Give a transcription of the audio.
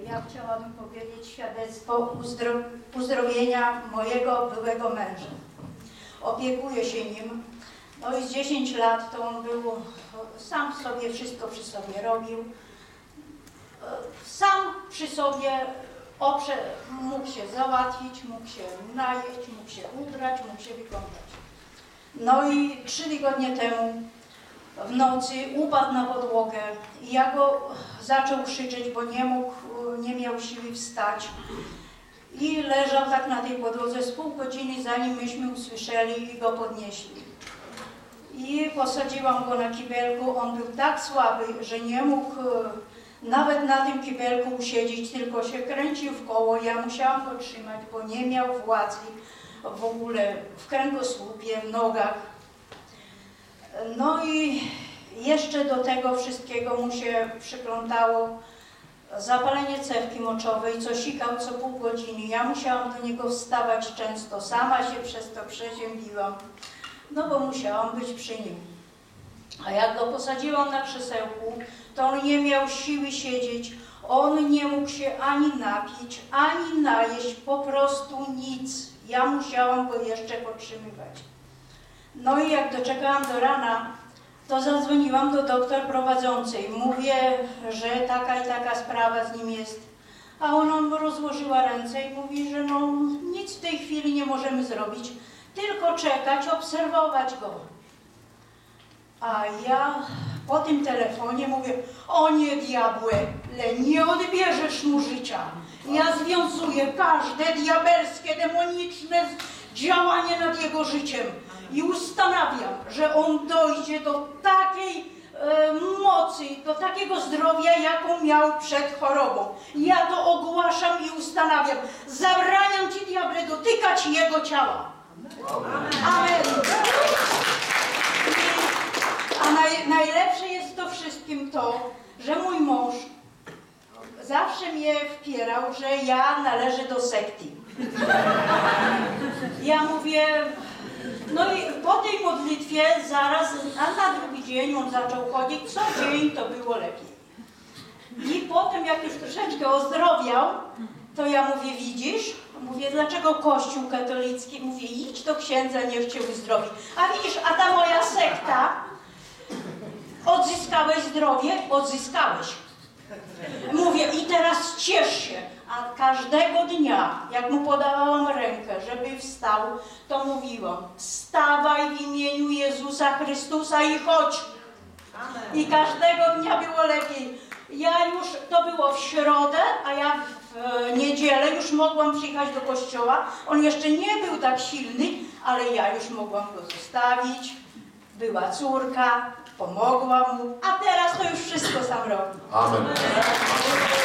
Ja chciałabym powiedzieć świadectwo uzdrowienia mojego byłego męża. Opiekuję się nim. No i z 10 lat to on był, sam sobie wszystko przy sobie robił. Sam przy sobie mógł się załatwić, mógł się najeść, mógł się ubrać, mógł się wykąpać. No i 3 tygodnie temu w nocy upadł na podłogę i ja go zaczął krzyczeć, bo nie miał siły wstać. I leżał tak na tej podłodze z pół godziny, zanim myśmy usłyszeli i go podnieśli. I posadziłam go na kibelku. On był tak słaby, że nie mógł nawet na tym kibelku usiedzieć, tylko się kręcił w koło. Ja musiałam go trzymać, bo nie miał władzy w ogóle w kręgosłupie, w nogach. No i jeszcze do tego wszystkiego mu się przyglądało zapalenie cewki moczowej, co sikał co pół godziny. Ja musiałam do niego wstawać często, sama się przez to przeziębiłam, no bo musiałam być przy nim. A jak go posadziłam na krzesełku, to on nie miał siły siedzieć, on nie mógł się ani napić, ani najeść, po prostu nic. Ja musiałam go jeszcze podtrzymywać. No i jak doczekałam do rana, to zadzwoniłam do doktor prowadzącej. Mówię, że taka i taka sprawa z nim jest. A ona rozłożyła ręce i mówi, że no nic w tej chwili nie możemy zrobić, tylko czekać, obserwować go. A ja po tym telefonie mówię, o nie diabłe, nie odbierzesz mu życia. Ja związuję każde diabelskie, demoniczne działanie nad jego życiem i ustanawiam, że on dojdzie do takiej mocy, do takiego zdrowia, jaką miał przed chorobą. Ja to ogłaszam i ustanawiam. Zabraniam Ci, diable, dotykać jego ciała. Amen. A najlepsze jest to wszystkim to, że mój mąż zawsze mnie wpierał, że ja należę do sekty. Ja mówię, no i po tej modlitwie zaraz, a na drugi dzień on zaczął chodzić, co dzień to było lepiej. I potem jak już troszeczkę ozdrowiał, to ja mówię, widzisz? Mówię, dlaczego Kościół katolicki? Mówię, idź do księdza, niech cię uzdrowi. A widzisz, a ta moja sekta, odzyskałeś zdrowie? Odzyskałeś. Mówię, i teraz ciesz się. A każdego dnia, jak mu podawałam rękę, żeby wstał, to mówiłam, wstawaj w imieniu Jezusa Chrystusa i chodź. Amen. I każdego dnia było lepiej. Ja już, to było w środę, a ja w niedzielę już mogłam przyjechać do kościoła. On jeszcze nie był tak silny, ale ja już mogłam go zostawić. Była córka, pomogła mu, a teraz to już wszystko sam robi. Amen.